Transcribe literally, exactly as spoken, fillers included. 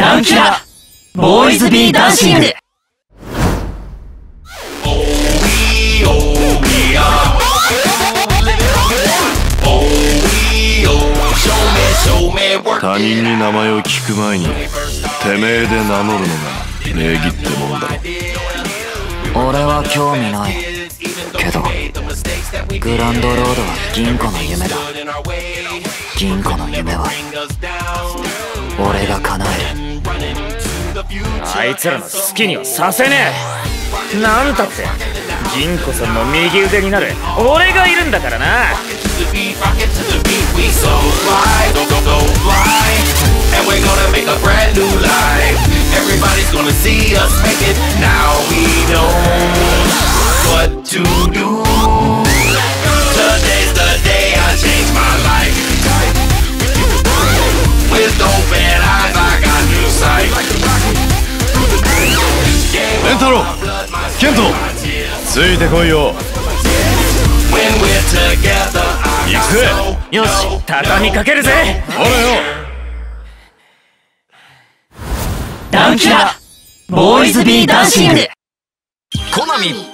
ダンキラボーイズビーダンシング。 他人に名前を聞く前にてめえで名乗るのが礼儀ってもんだろ。 俺は興味ないけど、グランドロードは銀子の夢だ。銀子の夢は俺が叶える。 あいつらの好きにはさせねえ。なんたって銀子さんの右腕になる俺がいるんだからな。 レンタロウ、ケント、ついてこいよ。行くぜ。 よし、畳みかけるぜ。 ほらよ。 ダンキラボーイズビーダンシング。 コナミ